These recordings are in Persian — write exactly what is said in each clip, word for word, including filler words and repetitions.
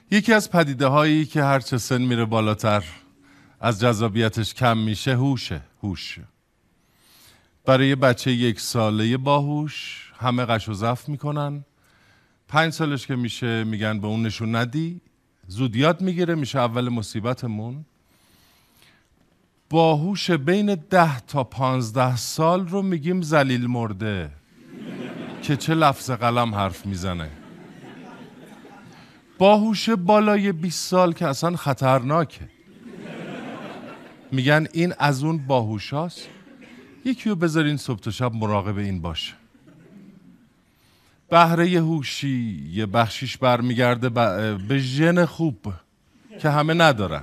یکی از پدیده هایی که هر چه سن میره بالاتر از جذابیتش کم میشه هوشه. هوش برای بچه یک ساله باهوش همه قش و زف میکنن. پنج سالش که میشه میگن به اون نشون ندی، زود یاد میگیره، میشه اول مصیبتمون. باهوش بین ده تا پانزده سال رو میگیم ذلیل مرده که چه لفظ قلم حرف میزنه. باهوش بالای بیست سال که اصلا خطرناکه، میگن این از اون باهوشاست. یکی رو بذارین صبح تا شب مراقب این باشه. بهره هوشی یه بخشیش برمیگرده به ژن خوب که همه ندارن.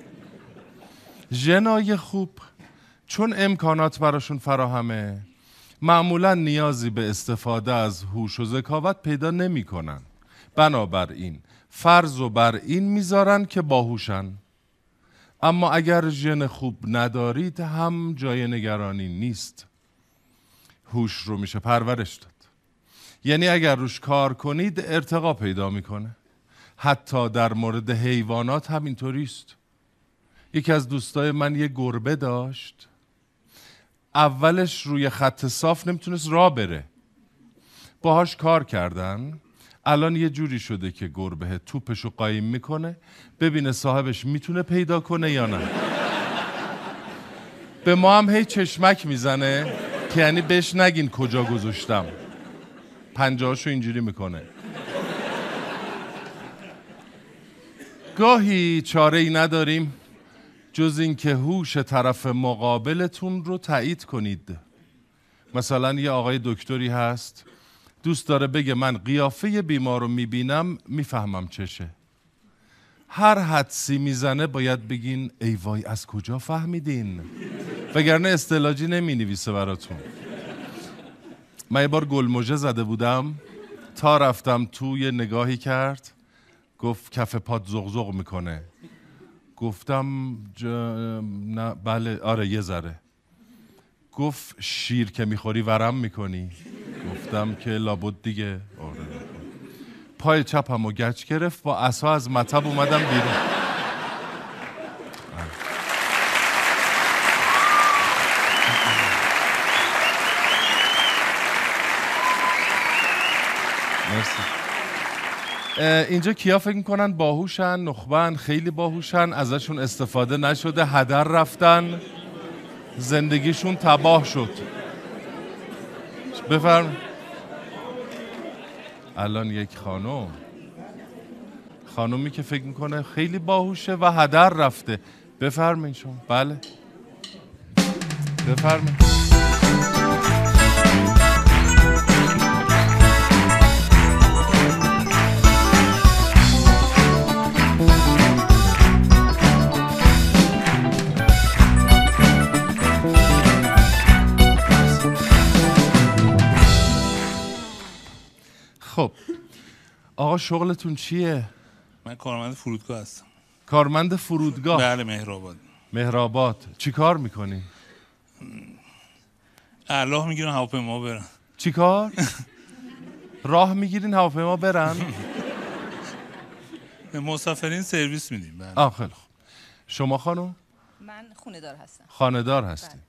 ژنای خوب چون امکانات براشون فراهمه معمولا نیازی به استفاده از هوش و ذکاوت پیدا نمی کنن. بنابراین فرض و بر این میذارن که باهوشن. اما اگر ژن خوب ندارید هم جای نگرانی نیست. هوش رو میشه پرورش داد. یعنی اگر روش کار کنید ارتقا پیدا میکنه. حتی در مورد حیوانات همینطوری است. یکی از دوستای من یه گربه داشت. اولش روی خط صاف نمیتونست راه بره. باهاش کار کردن. الان یه جوری شده که گربه توپشو قایم میکنه ببینه صاحبش میتونه پیدا کنه یا نه. به ما هم هی چشمک میزنه که یعنی بهش نگین کجا گذاشتم. پنجهاشو اینجوری میکنه. گاهی چاره ای نداریم جز این که هوش طرف مقابلتون رو تایید کنید. مثلا یه آقای دکتری هست دوست داره بگه من قیافه بیمار رو میبینم میفهمم چشه. هر حدسی میزنه باید بگین ای وای از کجا فهمیدین؟ وگرنه استعلاجی نمی نویسه براتون. من یه بار گلمژه زده بودم تا رفتم توی نگاهی کرد گفت کف پات زغزغ میکنه. گفتم ج... نه بله آره یه ذره. گفت شیر که میخوری ورم میکنی؟ گفتم که لابد دیگه. آره. پای چپم و گچ گرفت با عصا از مطب اومدم بیرون. مرسی. اینجا کیا فکر میکنن باهوشن؟ نخبن، خیلی باهوشن، ازشون استفاده نشده، هدر رفتن، زندگیشون تباه شد. بفرم. الان یک خانم خانومی که فکر میکنه خیلی باهوشه و هدر رفته. بفرمین شما. بله بفرمین. خب آقا شغلتون چیه؟ من کارمند فرودگاه هستم. کارمند فرودگاه؟ بله مهرآباد. مهرآباد. چی کار میکنی؟ راه میگیرن هواپیما برن. چی کار؟ راه میگیرین هواپیما برن؟ به مسافرین سرویس میدیم. بله. آه خیلی خوب. شما خانم؟ من خونه دار هستم. خانه دار هستین.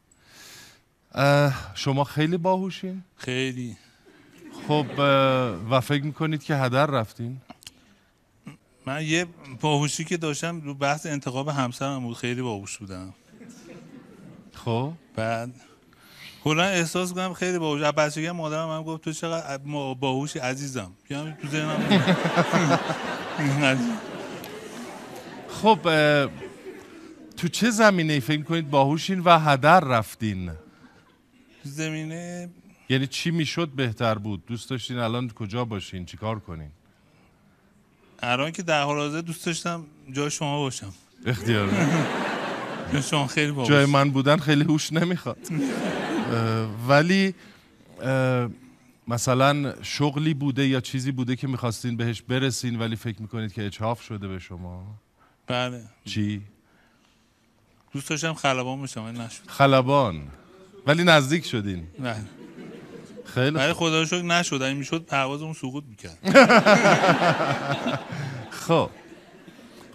شما خیلی باهوشین؟ خیلی. خب و فکر میکنید که هدر رفتین؟ من یه باهوشی که داشتم رو بحث انتخاب همسرم بود. خیلی باهوش بودم. خب بعد کلا احساس کنم خیلی باهوش. از بچگی مادرم هم گفت تو چقدر باهوشی عزیزم. میگم تو ذهنم. خب تو چه زمینه‌ای فکر میکنید باهوشین و هدر رفتین؟ تو زمینه یعنی چی میشد بهتر بود؟ دوست داشتین الان کجا باشین؟ چی کار کنین؟ الان که در حال حاضر دوست داشتم جای شما باشم. اختیار. شما خیلی باهوش. جای من بودن خیلی هوش نمیخواد. ولی مثلا شغلی بوده یا چیزی بوده که میخواستین بهش برسین ولی فکر میکنید که اجحاف شده به شما؟ بله. چی؟ دوست داشتم خلبان بشم ولی نشد. خلبان؟ ولی نزدیک شدین؟ نه. خیلی ولی خدا رو شکر نشد. این میشد پروازمون سقوط میکرد. خب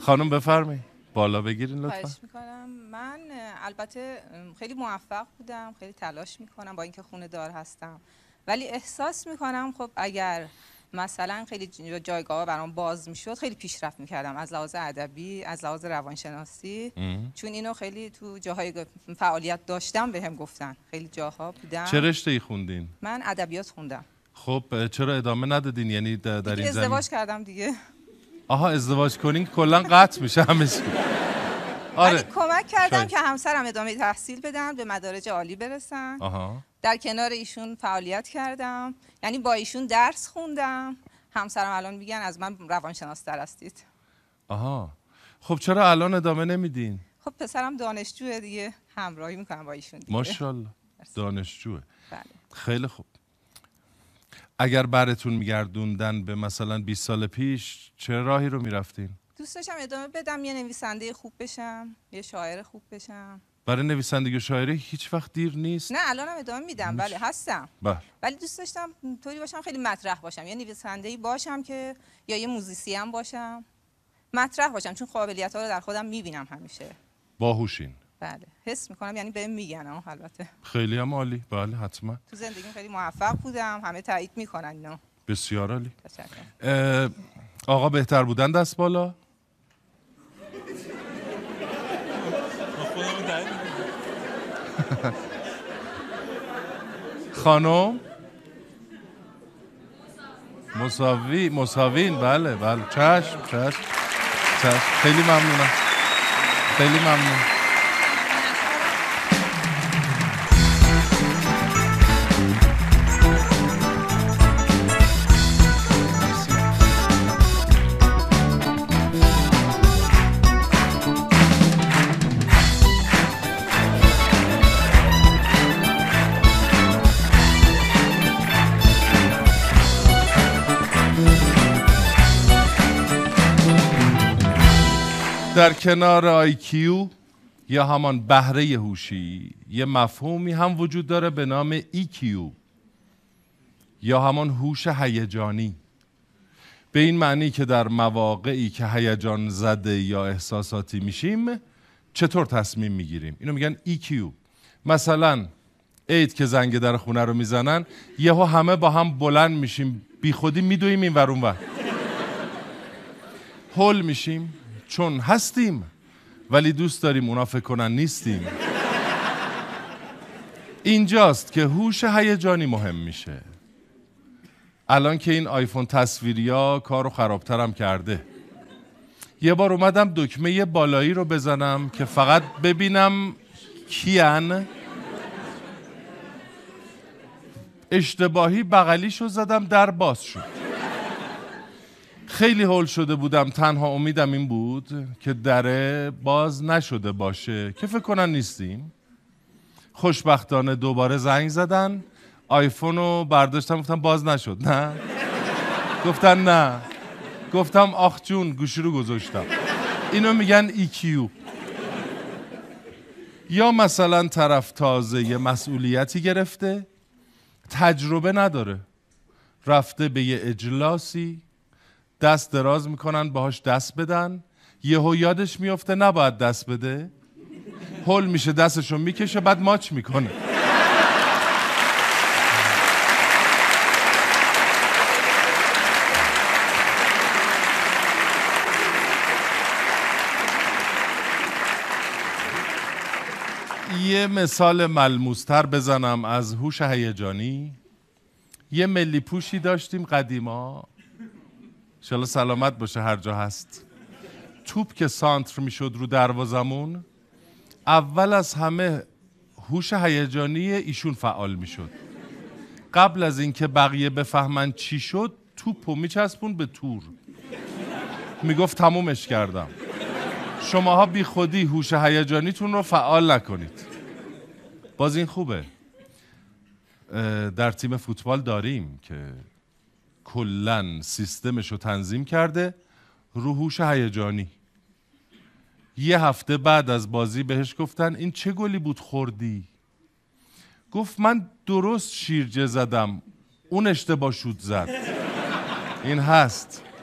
خانم بفرمایید بالا بگیرین لطفا. خواهش میکنم. من البته خیلی موفق بودم، خیلی تلاش میکنم با اینکه خونه دار هستم، ولی احساس میکنم خب اگر مثلا خیلی جایگاه برام باز میشد خیلی پیشرفت میکردم از لحاظ ادبی، از لحاظ روانشناسی، چون اینو خیلی تو جاهای فعالیت داشتم بهم گفتن، خیلی جاها بودم. چه رشته‌ای خوندین؟ من ادبیات خوندم. خب چرا ادامه ندادین؟ یعنی در این زمین ازدواج کردم دیگه. آها ازدواج کنین کلا قطع میشه همه چی. آره کمک کردم شاید. که همسرم ادامه تحصیل بدن، به مدارج عالی برسن. آها. در کنار ایشون فعالیت کردم، یعنی با ایشون درس خوندم. همسرم الان میگن از من روانشناس‌تر هستید. آها. خب چرا الان ادامه نمیدین؟ خب پسرم دانشجوه دیگه، همراهی میکنم با ایشون دیگه. ماشاءالله. دانشجوه. بله. خیلی خوب. اگر براتون میگردوندن به مثلا بیست سال پیش چه راهی رو میرفتین؟ دوست داشتم ادامه بدم، یه نویسنده خوب بشم، یه شاعر خوب بشم. برای نویسندگی و شاعری هیچ وقت دیر نیست؟ نه الانم ادامه میدم، بله هستم. بله. ولی دوست داشتم طوری باشم خیلی مطرح باشم، یه نویسنده‌ای باشم که یا یه موزیسین باشم، مطرح باشم، چون قابلیت‌ها رو در خودم میبینم همیشه. باهوشین. بله حس میکنم، یعنی بهم میگن ها. البته خیلی هم عالی. بله حتما تو زندگیم خیلی موفق بودم، همه تایید میکنن اینو. بسیار عالی. آقا بهتر بودن دست بالا؟ خانم مساوی مساوین. بله بله چشم چشم چشم. خیلی ممنونم، خیلی ممنون. در کنار آی کیو یا همان بهره هوشی یه مفهومی هم وجود داره به نام ای کیو یا همان هوش هیجانی، به این معنی که در مواقعی که هیجان زده یا احساساتی میشیم چطور تصمیم میگیریم. اینو میگن ای کیو. مثلا عید که زنگ در خونه رو میزنن یهو همه با هم بلند میشیم، بی خودی میدویم این ور اون ور، هول میشیم چون هستیم ولی دوست داریم اونا فکر کنن نیستیم. اینجاست که هوش هیجانی مهم میشه. الان که این آیفون تصویریا کارو خرابترم کرده، یه بار اومدم دکمه بالایی رو بزنم که فقط ببینم کیان، اشتباهی بغلیشو زدم، در باز شد. خیلی هول شده بودم، تنها امیدم این بود که دره باز نشده باشه که فکر کنن نیستیم. خوشبختانه دوباره زنگ زدن، آیفون رو برداشتم گفتم باز نشد. نه گفتن نه، گفتم آخ جون گوشی رو گذاشتم. اینو میگن ای کیو. یا مثلا طرف تازه یه مسئولیتی گرفته، تجربه نداره، رفته به یه اجلاسی، دست دراز میکنن باهاش دست بدن، یهو یادش میفته نباید دست بده، هول میشه دستشو میکشه بعد ماچ میکنه. یه مثال ملموستر بزنم از هوش هیجانی. یه ملی پوشی داشتیم قدیما، انشالله سلامت باشه هر جا هست. توپ که سانتر میشد رو دروازمون، اول از همه هوش هیجانی ایشون فعال میشد. قبل از اینکه بقیه بفهمن چی شد توپو میچسبون به تور، میگفت تمومش کردم. شماها بی خودی هوش هیجانیتون رو فعال نکنید. باز این خوبه. در تیم فوتبال داریم که کلن سیستمش رو تنظیم کرده رو هوش هیجانی. یه هفته بعد از بازی بهش گفتن این چه گلی بود خوردی؟ گفت من درست شیرجه زدم، اون اشتباه شوت زد. این هست.